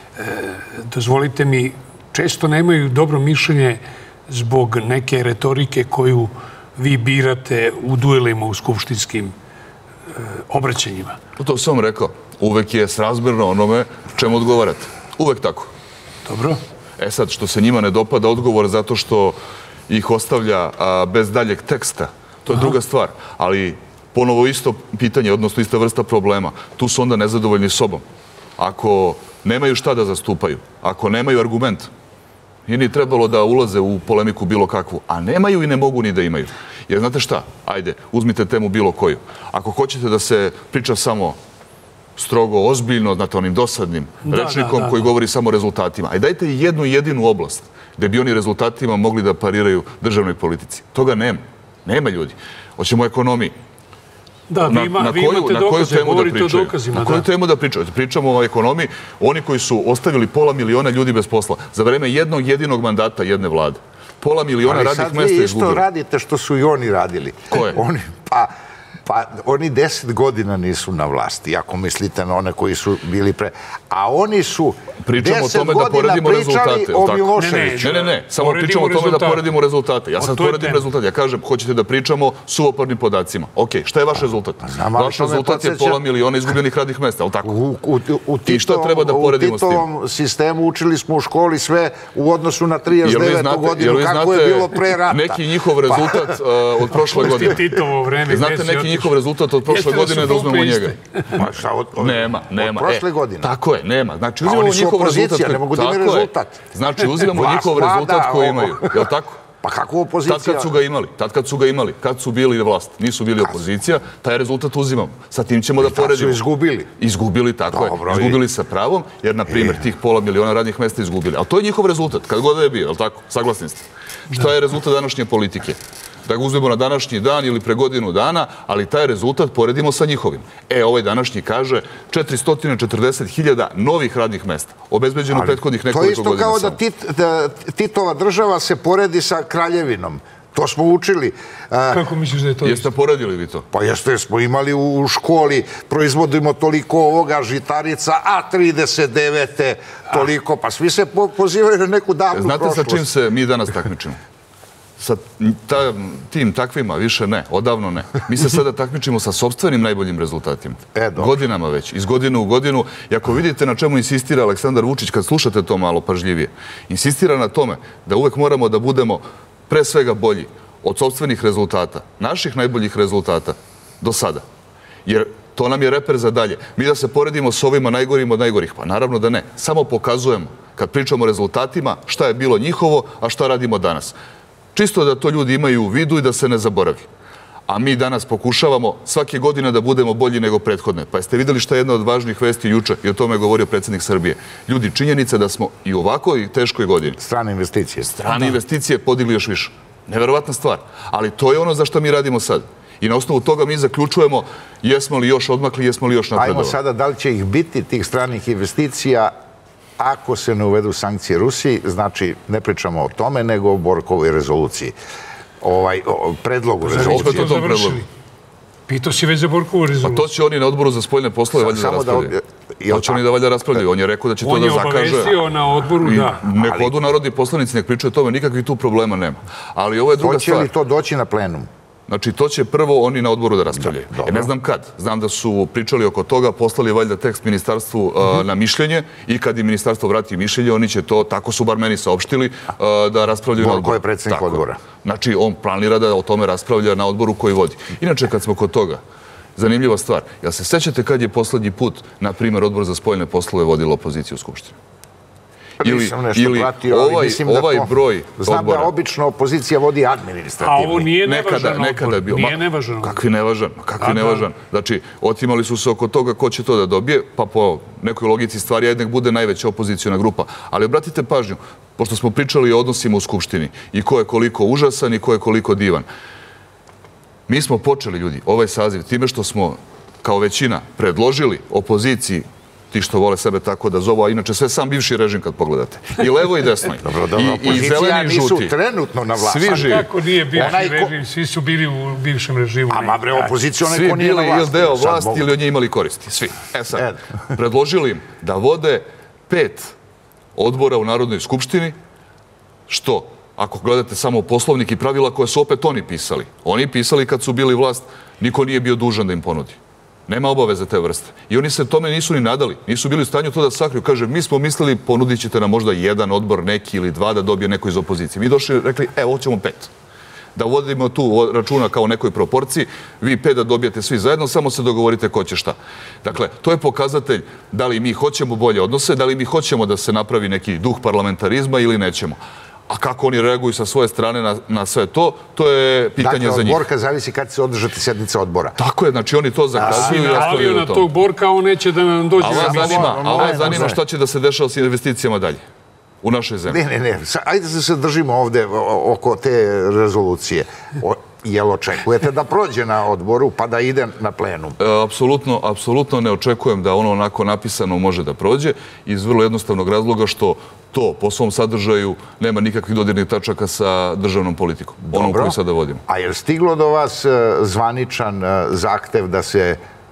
dozvolite mi, često nemaju dobro mišljenje zbog neke retorike koju vi birate u duelima u skupštinskim obraćanjima. To sam vam rekao. Uvek je srazmerno onome čemu odgovarate. Uvek tako. Dobro. E sad, što se njima ne dopada odgovor zato što ih ostavlja bez daljeg teksta, to je druga stvar. Ali ponovo isto pitanje, odnosno ista vrsta problema. Tu su onda nezadovoljni sobom. Ako nemaju šta da zastupaju, ako nemaju argument, nije ni trebalo da ulaze u polemiku bilo kakvu, a nemaju i ne mogu ni da imaju. Jer znate šta? Ajde, uzmite temu bilo koju. Ako hoćete da se priča samo strogo, ozbiljno, znate, onim dosadnim rečnikom koji govori samo o rezultatima, aj dajte i jednu jedinu oblast gde bi oni rezultatima mogli da pariraju državnoj politici. Toga nema. Nema ljudi. Hoćemo o ekonomiji. Da, vi imate dokaze, govorite o dokazima. Na koju temu da pričaju? Pričamo o ekonomiji, oni koji su ostavili pola miliona ljudi bez posla za vreme jednog jedinog mandata jedne vlade. Pola miliona radnih mesta izgubili. Ali sad vi isto radite što su i oni radili. Ko je? Pa, Pa oni deset godina nisu na vlasti, ako mislite na one koji su bili pre... A oni su deset godina pričali o Miloševiću. Ne, ne, ne, samo pričamo o tome da poredimo rezultate. Ja sad poredim rezultate. Ja kažem, hoćete da pričamo suvoparnim podacima. Ok, šta je vaš rezultat? Vaš rezultat je pola miliona izgubljenih radnih mesta, ali tako? I šta treba da poredimo s tim? U Titovom sistemu učili smo u školi sve u odnosu na trideset devetu godinu, kako je bilo pre rata. Neki njihov rezultat od prošle godine. Znate neki njihov rezultat od prošle godine da uzmemo njega? Nema, nema. Od prošle godine? Tako je, nema. Znači uzimamo njihov rezultat. Ne mogu da imaju rezultat. Znači uzimamo njihov rezultat koji imaju. Je li tako? Pa kako opozicija? Tad kad su ga imali, tad kad su ga imali, kad su bili vlast, nisu bili opozicija, taj rezultat uzimamo. Sa tim ćemo da poredimo. Tad su izgubili. Izgubili, tako je. Izgubili sa pravom, jer, na primjer, tih pola miliona radnih mesta izgubili. Ali to je njihov rezultat, kad god je bio, je li tako? Saglasni ste. Šta je rezultat današnje politike? Da ga uzmemo na današnji dan ili pre godinu dana, ali taj rezultat poredimo sa njihovim. E, ovaj današnji kaže četiristo četrdeset hiljada novih radnih mesta, obezbeđeno prethodnih nekoliko godina. To je isto kao da Titova država se poredi sa kraljevinom. To smo učili. Kako misliš da je to? Jeste poredili vi to? Pa jeste, smo imali u školi, proizvodimo toliko ovoga žitarica, a trideset devete toliko, pa svi se pozivaju na neku davnu prošlost. Znate sa čim se mi danas takmičimo? Sa tim takvima više ne, odavno ne. Mi se sada takmičimo sa sopstvenim najboljim rezultatima. Godinama već, iz godine u godinu. I ako vidite na čemu insistira Aleksandar Vučić, kad slušate to malo pažljivije, insistira na tome da uvek moramo da budemo pre svega bolji od sopstvenih rezultata, naših najboljih rezultata do sada. Jer to nam je reper za dalje. Mi da se poredimo s ovima najgorim od najgorih, pa naravno da ne. Samo pokazujemo, kad pričamo o rezultatima, šta je bilo njihovo, a šta radimo danas. Čisto da to ljudi imaju u vidu i da se ne zaboravi. A mi danas pokušavamo svake godine da budemo bolji nego prethodne. Pa jeste videli šta je jedna od važnih vesti juče, i o tome je govorio predsjednik Srbije. Ljudi, činjenica da smo i u ovakoj teškoj godini strane investicije strane investicije podigli još više. Neverovatna stvar. Ali to je ono za što mi radimo sad. I na osnovu toga mi zaključujemo jesmo li još odmakli, jesmo li još napredovali. Ajmo sada, da li će ih biti tih stranih investicija ako se ne uvedu sankcije Rusiji, znači ne pričamo o tome, nego o Borkovoj rezoluciji. Ovaj, predlogu rezolucije. Pitao si već za Borkovu rezoluciju. Pa to će oni na odboru za spoljne poslove valjda da raspravljaju. To će oni da valjda raspravljaju. On je rekao da će to da zakaže. On je obavestio na odboru, da. Nek odu narodni poslanici, nek pričaju o tome, nikakvih tu problema nema. Ali ovo je druga stvar. Hoće li to doći na plenum? Znači, to će prvo oni na odboru da raspravljaju. Ne znam kad. Znam da su pričali oko toga, poslali valjda tekst ministarstvu na mišljenje i kad im ministarstvo vrati mišljenje, oni će to, tako su bar meni saopštili, da raspravljaju na odboru. Borko je predsjednik odbora. Znači, on planira da o tome raspravlja na odboru koji vodi. Inače, kad smo kod toga, zanimljiva stvar. Jel se sećate kad je poslednji put, na primjer, odbor za spoljne poslove vodila opoziciju u Skupštini? Nisam nešto pratio, ali mislim da to... Znam da obično opozicija vodi administrativni. A ovo nije nevažan odbor. Nije nevažan. Kakvi nevažan? Kakvi nevažan? Znači, otimali su se oko toga ko će to da dobije, pa po nekoj logici stvari, ajde nek bude najveća opozicijona grupa. Ali obratite pažnju, pošto smo pričali o odnosima u Skupštini i ko je koliko užasan i ko je koliko divan. Mi smo počeli, ljudi, ovaj saziv, time što smo kao većina predložili opoziciji, ti što vole sebe tako da zovu, a inače sve sam bivši režim kad pogledate. I levo i desno. Dobro, dobro, opozicija nisu trenutno na vlasti. Svi živi. Kako nije bivši režim, svi su bili u bivšem režimu. A ma bre, opozicija neko nije na vlasti. Svi bili ili deo vlasti ili od nje imali koristi. Svi. E sad, predložili im da vode pet odbora u Narodnoj skupštini, što, ako gledate samo poslovnik i pravila koje su opet oni pisali. Oni pisali kad su bili vlast, niko nije bio dužan da im ponudi. Nema obaveze te vrste. I oni se tome nisu ni nadali. Nisu bili u stanju to da sakriju. Kaže, mi smo mislili, ponudit ćete nam možda jedan odbor, neki ili dva, da dobije neko iz opozicije. Mi došli i rekli, evo, hoćemo pet. Da vodimo tu računa kao nekoj proporciji, vi pet da dobijete svi zajedno, samo se dogovorite ko će šta. Dakle, to je pokazatelj da li mi hoćemo bolje odnose, da li mi hoćemo da se napravi neki duh parlamentarizma ili nećemo. A kako oni reaguju sa svoje strane na sve to, to je pitanje za njih. Dakle, od Borka zavisi kad će održati sjednica odbora. Tako je, znači oni to zakazuju i rastavljaju na tog Borka, on neće da nam dođe. A vas zanima šta će da se dešava s investicijama dalje u našoj zemlji. Ne, ne, ne. Ajde da se držimo ovde oko te rezolucije. Jel očekujete da prođe na odboru pa da ide na plenum? Apsolutno ne očekujem da ono onako napisano može da prođe iz vrlo jednostavnog razloga što To po svom sadržaju nema nikakvih dodirnih tačaka sa državnom politikom, onom koju sada vodimo. A je li stiglo do vas zvaničan zahtev da se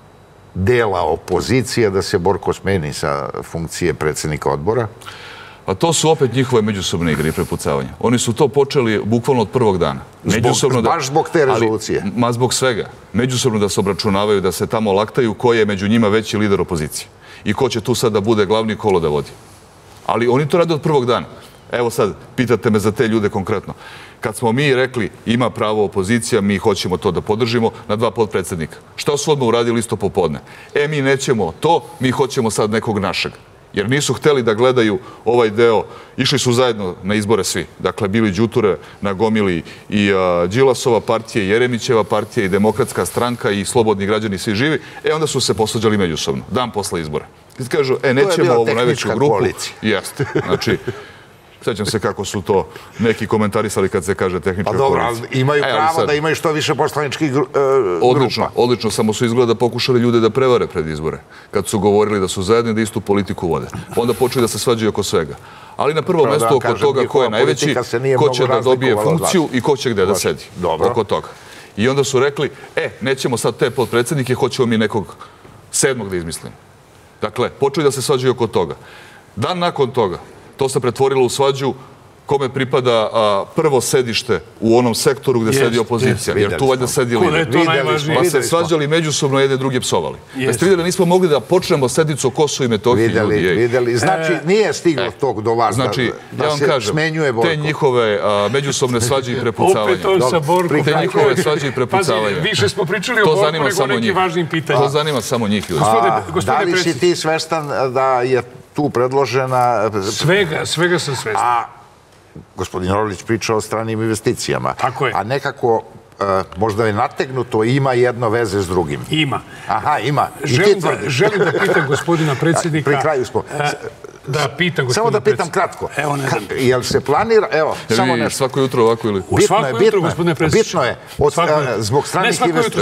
dela opozicija, da se Borko smeni sa funkcije predsjednika odbora? Pa to su opet njihove međusobne igre i prepucavanja. Oni su to počeli bukvalno od prvog dana. Zbog, baš zbog te rezolucije? Ali, ma zbog svega. Međusobno da se obračunavaju, da se tamo laktaju ko je među njima veći lider opozicije. I ko će tu sad da bude glavni kolo da vodi. Ali oni to rade od prvog dana. Evo sad, pitate me za te ljude konkretno. Kad smo mi rekli ima pravo opozicija, mi hoćemo to da podržimo na dva podpredsjednika. Šta su odmah uradili isto popodne? E, mi nećemo to, mi hoćemo sad nekog našeg. Jer nisu hteli da gledaju ovaj deo. Išli su zajedno na izbore svi. Dakle, bili Đuture na gomili i Đilasova partija, i Jeremićeva partija, i Demokratska stranka, i Slobodni građani, svi živi. E, onda su se posvađali međusobno, dan posle izbora. Kad kažu, e, nećemo ovu najveću grupu. Jeste. Znači, sećam se kako su to neki komentarisali kad se kaže tehnička koalicija. Pa dobro, ali imaju pravo da imaju što više poslaničkih grupa. Odlično, odlično. Samo su izgleda pokušali ljude da prevare pred izbore. Kad su govorili da su zajedni da istu politiku vode. Onda počeli da se svađaju oko svega. Ali na prvo mesto oko toga ko je najveći, ko će da dobije funkciju i ko će gde da sedi. Oko toga. I onda su rekli, e, nećemo sad te podpredsjednike, hoćemo mi nekog sedmog da izmislimo. Dakle, počeli da se svađaju oko toga. Dan nakon toga, to se pretvorilo u svađu kome pripada prvo sedište u onom sektoru gde sedi opozicija. Jer tu valjda sedi lider. Pa se svađali međusobno, jedne druge psovali. Jeste vidjeli, nismo mogli da počnemo sednicu o Kosovu i Metohiji. Vidjeli, vidjeli. Znači, nije stiglo tog do vas da se smenjuje Borko. Te njihove međusobne svađe i prepucavanja. Opet on sa Borkom. Te njihove svađe i prepucavanja. Pazi, više smo pričali o Borku nego o nekim važnim pitanjima. To zanima samo njih. Da li si ti svestan da je tu predložena... Svega, svega sam svestan. A gospodin Orlić priča o stranim investicijama. Tako je. A nekako, možda je nategnuto, ima jedno veze s drugim. Ima. Aha, ima. Želim da pitam gospodina predsjednika... Pri kraju smo. Da pitam gospodina predsjednika. Samo da pitam kratko. Evo, ne znam. Jel se planira... Evo, samo nešto. Svako jutro ovako ili... U svako jutro, gospodine predsjedniče. Bitno je, zbog stranih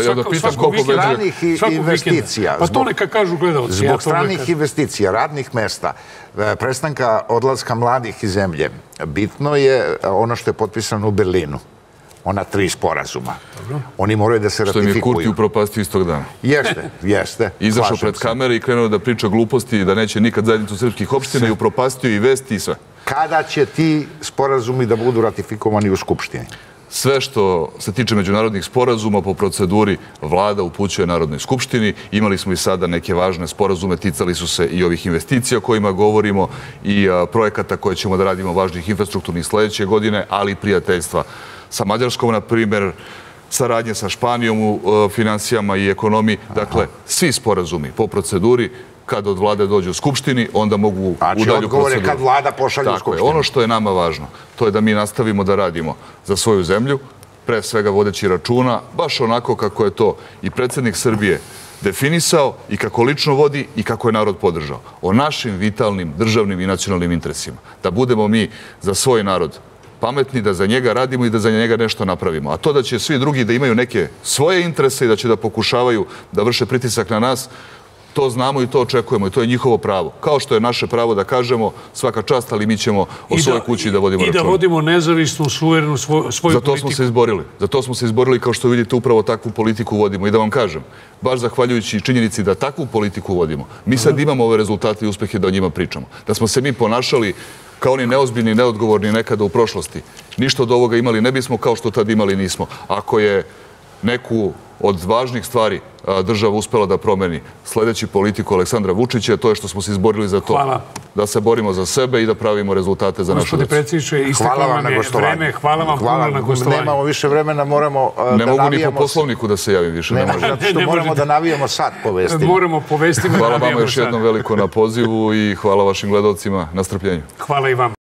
investicija. Pa to neka kažu gledalci. Zbog stranih investicija, radnih mesta, prestanka odlaska mladih iz zemlje, bitno je ono što je potpisano u Berlinu. Ona tri sporazuma. Oni moraju da se ratifikuju. Što im je Kurti upropastio istog dana. Jeste, jeste. Izašao pred kamere i krenuo da priča gluposti i da neće nikad zajednicu srpskih opština i upropastio i vesti i sve. Kada će ti sporazumi da budu ratifikovani u Skupštini? Sve što se tiče međunarodnih sporazuma po proceduri vlada upućuje Narodnoj skupštini. Imali smo i sada neke važne sporazume, ticali su se i ovih investicija o kojima govorimo i projekata koje ćemo da radimo važnih infrastrukturnih sledeće godine, ali i prijateljstva sa Mađarskom, na primjer, saradnje sa Španijom u finansijama i ekonomiji. Dakle, svi sporazumi po proceduri, kad od vlade dođe u Skupštini, onda mogu u dalju proceduru. Znači, odgovor je kad vlada pošalje u Skupštini. Ono što je nama važno, to je da mi nastavimo da radimo za svoju zemlju, pre svega vodeći računa, baš onako kako je to i predsjednik Srbije definisao i kako lično vodi i kako je narod podržao. O našim vitalnim, državnim i nacionalnim interesima. Da budemo mi za svoj narod pametni, da za njega radimo i da za njega nešto napravimo. A to da će svi drugi da imaju neke svoje interese i da će da pokušavaju da vrše pritisak na nas, to znamo i to očekujemo i to je njihovo pravo. Kao što je naše pravo da kažemo svaka čast, ali mi ćemo o svojoj kući da vodimo računa. I da vodimo nezavisnu, suverenu svoju politiku. Za to smo se izborili. Za to smo se izborili, kao što vidite, upravo takvu politiku vodimo. I da vam kažem, baš zahvaljujući činjenici da takvu politiku vodimo, mi sad imamo ove rezultate i uspehe da o njima pričamo. Da smo se mi ponašali kao oni neozbiljni i neodgovorni nekada u prošlosti. Ništa od ovoga imali ne bismo, kao što tad imali nismo. Ako je neku od važnih stvari država uspela da promeni sledeći politiku Aleksandra Vučića, to je što smo se izborili za to da se borimo za sebe i da pravimo rezultate za našu decu. Gospodine predsjedniče, isteklo vam je vreme. Hvala vam puno na gostovanju. Nemamo više vremena, moramo da navijamo... Ne mogu ni po poslovniku da se javim više. Ne može, zato što moramo da navijamo sad po vestima. Moramo po vestima da navijamo sad. Hvala vama još jednom veliko na pozivu i hvala vašim gledalcima na strpljenju. Hvala i vam.